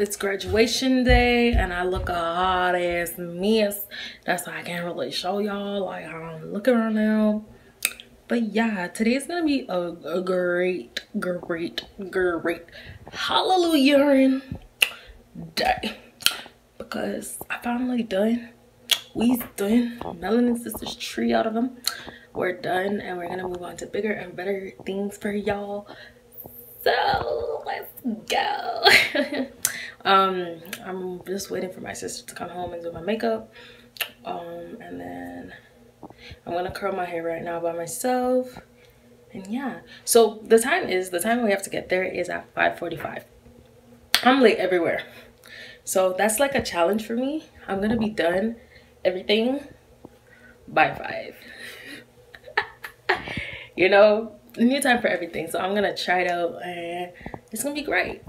it's graduation day and I look a hot ass mess. That's why I can't really show y'all like how I'm looking right now. But yeah, today's gonna be a great hallelujah day because I finally done. We's done. Melanin Sisters tree out of them. We're done and we're gonna move on to bigger and better things for y'all. So let's go. I'm just waiting for my sister to come home and do my makeup. And then I'm gonna curl my hair right now by myself. And yeah, so the time we have to get there is at 5:45. I'm late everywhere, so that's like a challenge for me. I'm gonna be done everything by 5. You know, a new time for everything, so I'm gonna try it out and it's gonna be great.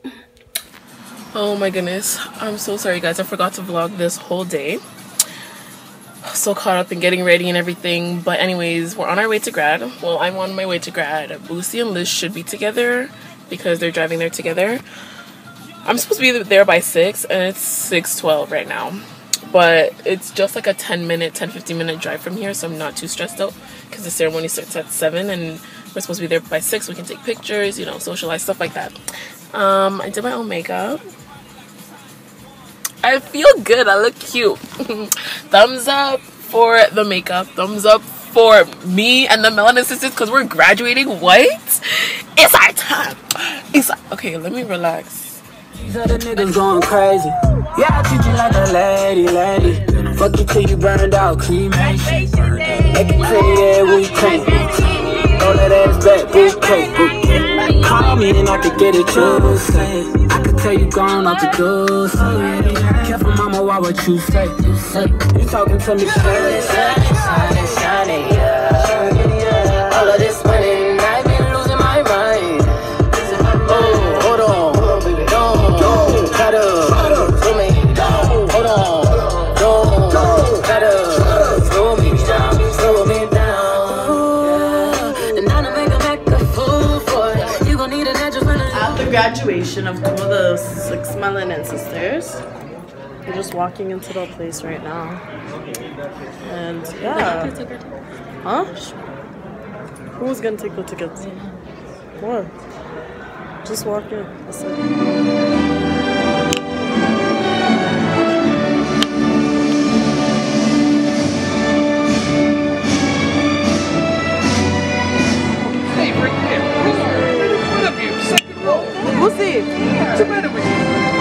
Oh my goodness, I'm so sorry guys, I forgot to vlog this whole day. So caught up in getting ready and everything, but anyways, we're on our way to grad. Well, I'm on my way to grad. Boosie and Liz should be together because they're driving there together. I'm supposed to be there by 6 and it's 6:12 right now, but it's just like a 10-15 minute drive from here, so I'm not too stressed out because the ceremony starts at 7 and we're supposed to be there by 6 so we can take pictures, you know, socialize, stuff like that. I did my own makeup. I feel good, I look cute. Thumbs up for the makeup, thumbs up for me and the Melanin Sisters because we're graduating. What? It's our time. Okay, let me relax. These other niggas going crazy. Yeah, I treat you like a lady. Fuck you till you burned out, cremation. Make it pretty, yeah, we crank. Throw that ass back, bouquet. Call me and I could get it Tuesday. I could tell you gone off the door. Careful, mama, why what you say? You talking to me straight. Shining, yeah. All of this money, I've been losing my mind. Oh, hold on, baby, don't try to slow me down. Hold on, don't try to slow me down. And now to make a fool for it, you gon' need an edge of After graduation of 2 of the 6 Melanin Sisters, we're just walking into the place right now. And yeah. Huh? Who's gonna take the tickets? What? Just walk in. That's it. We'll see. What's the matter with you?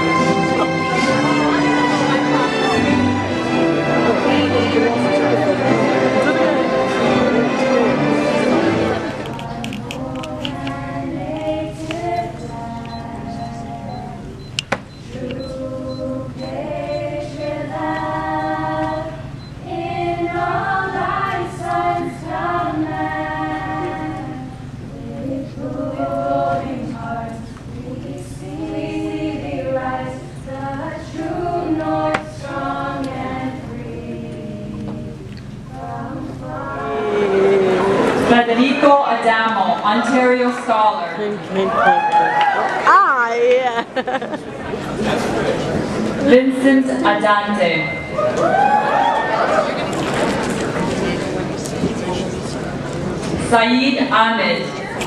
Ontario Scholar. Ah, yeah. Vincent Adante. Saeed Ahmed.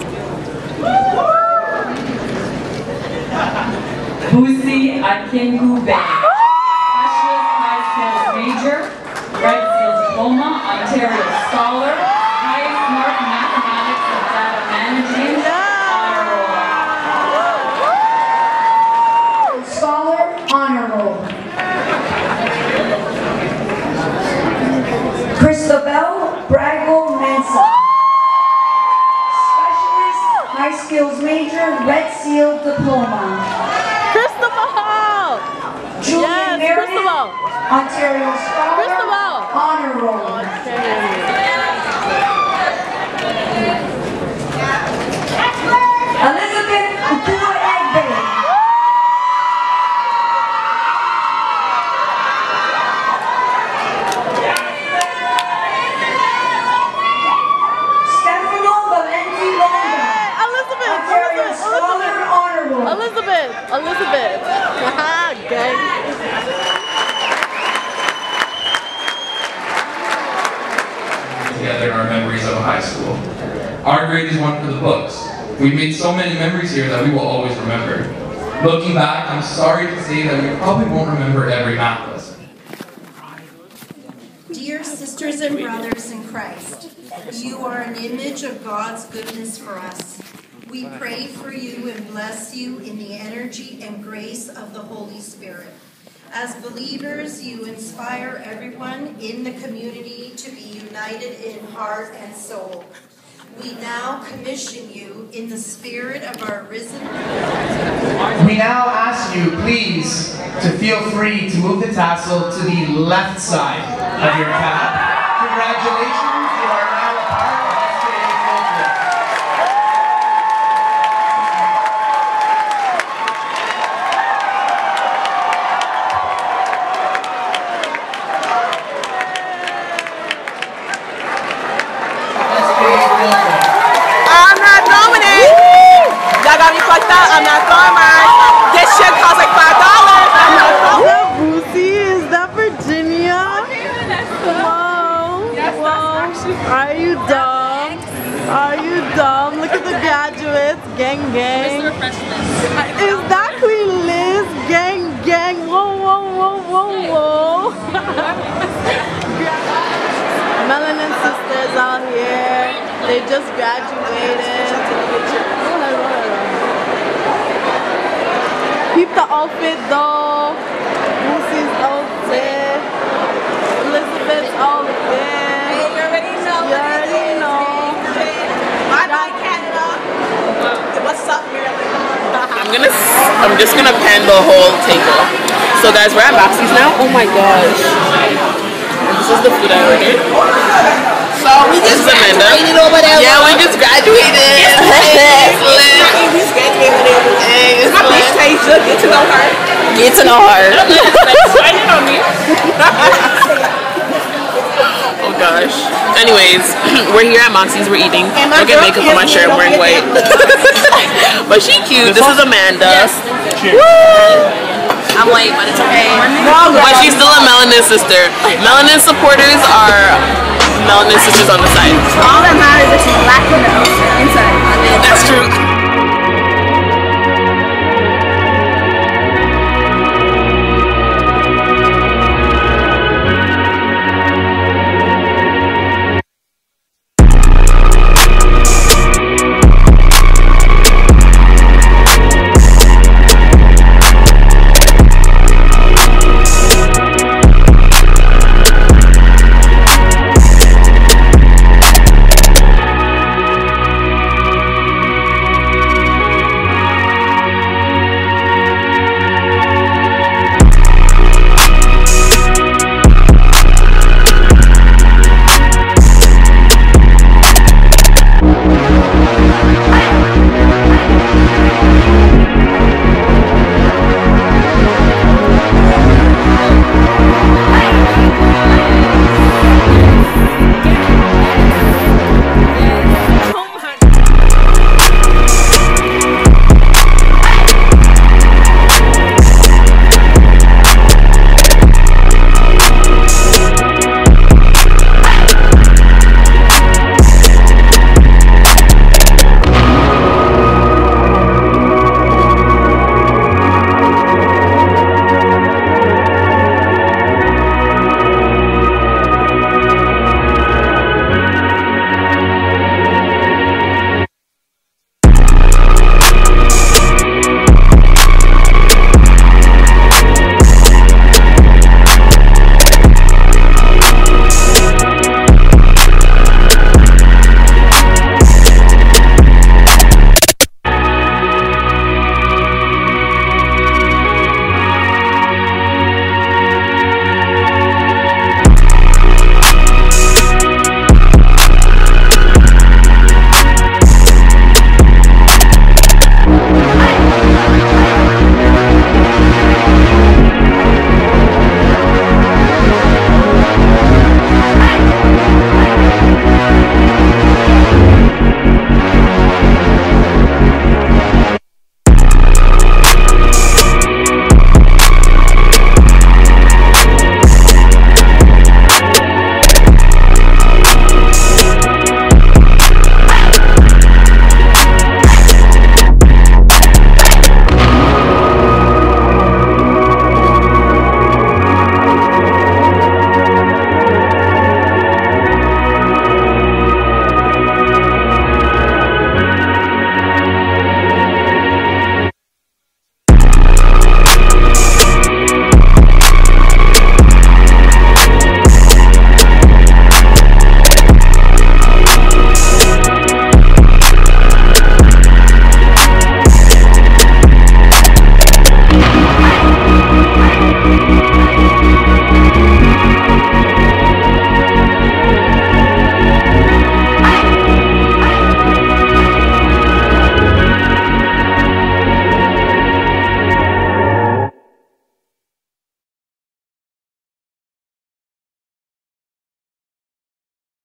Boosie Akingube. Specialist High Skills Major. Red Seal Diploma. Ontario Scholar. Highest mark Mathematics and Data Management. Honor Roll. Scholar Honor Roll. Christabel Brago Mensa. Specialist High Skills Major. Red Seal Diploma. Christabel! Julian Yes, Christabel! Ontario Scholar. Christabel! Honor Roll. Elizabeth Ukua Egbe. Stefano Valenti Longa. Elizabeth! Ontario Scholar Honor Roll. Elizabeth! together in our memories of high school. Our grade is one for the books. We've made so many memories here that we will always remember. Looking back, I'm sorry to say that we probably won't remember every math lesson. Dear sisters and brothers in Christ, you are an image of God's goodness for us. We pray for you and bless you in the energy and grace of the Holy Spirit. As believers, you inspire everyone in the community to be united in heart and soul. We now commission you in the spirit of our risen Lord. We now ask you, please, to feel free to move the tassel to the left side of your cap. Congratulations, you are now a part of SJA Culture. I'm not throwing it. Y'all got me fucked up. I'm not throwing mine. This shit costs like $5. I'm not throwing. Boosie, is that Virginia? Whoa. Whoa. Are you dumb? Are you dumb? Look at the graduates. Gang, gang. Is that Queen Liz? Gang, gang. Whoa, whoa, whoa, whoa, whoa. Melanin sisters out here. They just graduated. Keep the outfit though. Boosie's outfit. Elizabeth's outfit. Hey, you already know. You already know. Bye bye Canada. What's up, Maryland? I'm just gonna pan the whole table. So guys, we're at Maxie's now. Oh my gosh. This is the food I ordered. So we just graduated over there. Yeah, we just graduated. We just graduated. Hey, my bitch Tasia. Get to know her. Get to know her. Shining on me. Oh gosh. Anyways, we're here at Moxie's. We're eating. Don't get makeup on my shirt. I'm wearing white. But she cute. This is Amanda. Woo! I'm white, but it's okay. But she's still a Melanin sister. Melanin supporters are Melanin sisters on the side. All that matters is she's black and inside. That's true.